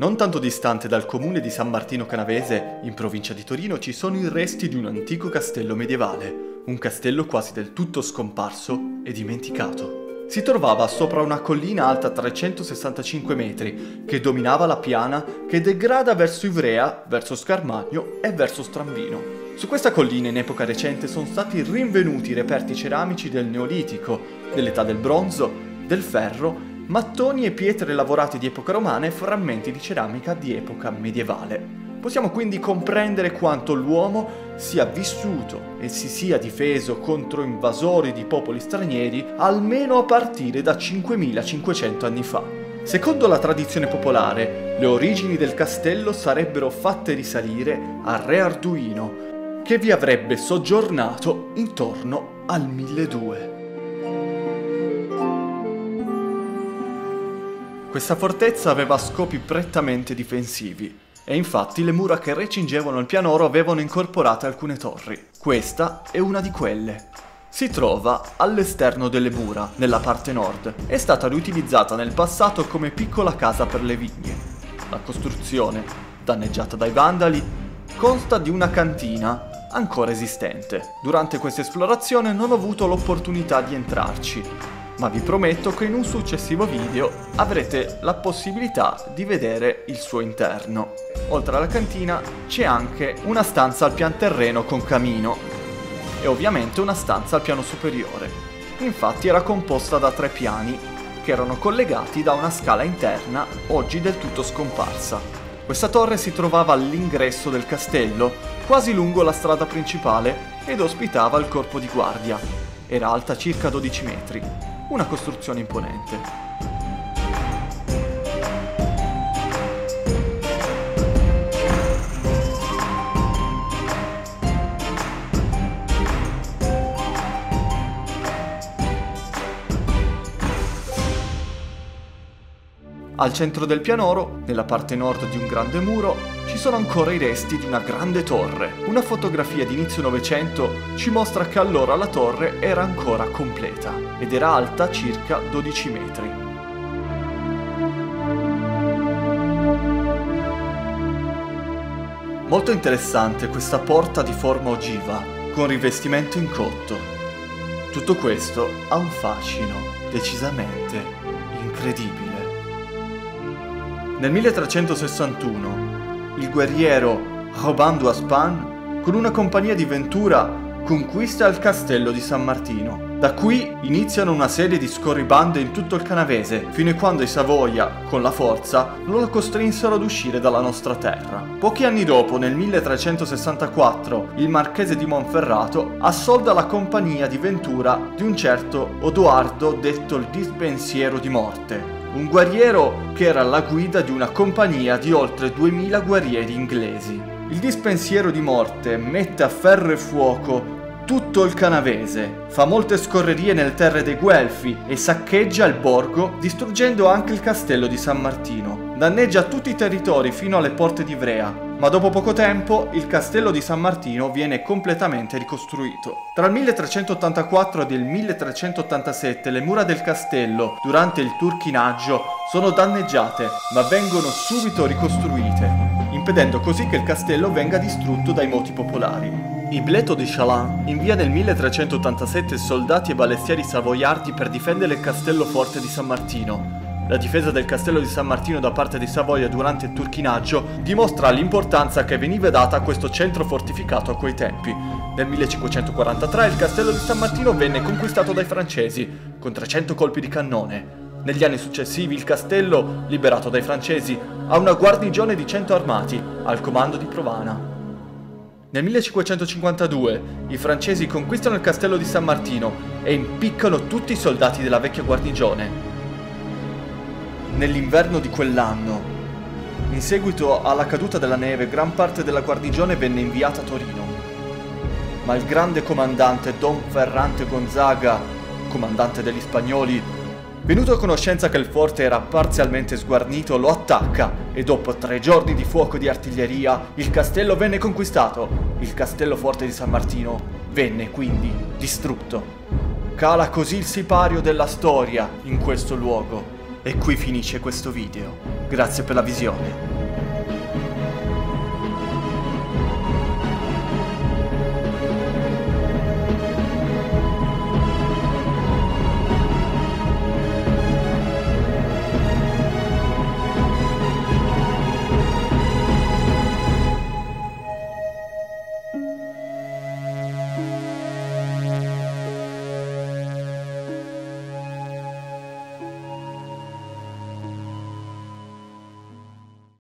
Non tanto distante dal comune di San Martino Canavese, in provincia di Torino, ci sono i resti di un antico castello medievale, un castello quasi del tutto scomparso e dimenticato. Si trovava sopra una collina alta 365 metri, che dominava la piana che degrada verso Ivrea, verso Scarmagno e verso Strambino. Su questa collina in epoca recente sono stati rinvenuti reperti ceramici del Neolitico, dell'età del bronzo, del ferro, mattoni e pietre lavorate di epoca romana e frammenti di ceramica di epoca medievale. Possiamo quindi comprendere quanto l'uomo sia vissuto e si sia difeso contro invasori di popoli stranieri almeno a partire da 5500 anni fa. Secondo la tradizione popolare, le origini del castello sarebbero fatte risalire al re Arduino, che vi avrebbe soggiornato intorno al 1200. Questa fortezza aveva scopi prettamente difensivi, e infatti le mura che recingevano il pianoro avevano incorporate alcune torri. Questa è una di quelle. Si trova all'esterno delle mura, nella parte nord. È stata riutilizzata nel passato come piccola casa per le vigne. La costruzione, danneggiata dai vandali, consta di una cantina ancora esistente. Durante questa esplorazione non ho avuto l'opportunità di entrarci, ma vi prometto che in un successivo video avrete la possibilità di vedere il suo interno. Oltre alla cantina c'è anche una stanza al pian terreno con camino e ovviamente una stanza al piano superiore. Infatti era composta da 3 piani che erano collegati da una scala interna oggi del tutto scomparsa. Questa torre si trovava all'ingresso del castello, quasi lungo la strada principale, ed ospitava il corpo di guardia. Era alta circa 12 metri. Una costruzione imponente. Al centro del pianoro, nella parte nord di un grande muro, ci sono ancora i resti di una grande torre. Una fotografia di inizio Novecento ci mostra che allora la torre era ancora completa ed era alta circa 12 metri. Molto interessante questa porta di forma ogiva, con rivestimento in cotto. Tutto questo ha un fascino decisamente incredibile. Nel 1361, il guerriero Robin d'Oispan, con una compagnia di ventura, conquista il castello di San Martino. Da qui iniziano una serie di scorribande in tutto il Canavese, fino a quando i Savoia, con la forza, non lo costrinsero ad uscire dalla nostra terra. Pochi anni dopo, nel 1364, il marchese di Monferrato assolda la compagnia di ventura di un certo Odoardo detto il Dispensiero di Morte, un guerriero che era alla guida di una compagnia di oltre 2000 guerrieri inglesi. Il Dispensiero di Morte mette a ferro e fuoco tutto il Canavese, fa molte scorrerie nelle terre dei Guelfi e saccheggia il borgo, distruggendo anche il castello di San Martino. Danneggia tutti i territori fino alle porte di Ivrea, ma dopo poco tempo il castello di San Martino viene completamente ricostruito. Tra il 1384 ed il 1387 le mura del castello, durante il turchinaggio, sono danneggiate, ma vengono subito ricostruite, impedendo così che il castello venga distrutto dai moti popolari. Ibleto di Chalin invia nel 1387 soldati e balestieri savoiardi per difendere il castello forte di San Martino. La difesa del castello di San Martino da parte dei Savoia durante il turchinaggio dimostra l'importanza che veniva data a questo centro fortificato a quei tempi. Nel 1543 il castello di San Martino venne conquistato dai francesi, con 300 colpi di cannone. Negli anni successivi il castello, liberato dai francesi, ha una guarnigione di 100 armati, al comando di Provana. Nel 1552 i francesi conquistano il castello di San Martino e impiccano tutti i soldati della vecchia guarnigione. Nell'inverno di quell'anno, in seguito alla caduta della neve, gran parte della guarnigione venne inviata a Torino. Ma il grande comandante Don Ferrante Gonzaga, comandante degli spagnoli, venuto a conoscenza che il forte era parzialmente sguarnito, lo attacca e dopo 3 giorni di fuoco di artiglieria il castello venne conquistato. Il castello forte di San Martino venne quindi distrutto. Cala così il sipario della storia in questo luogo. E qui finisce questo video. Grazie per la visione.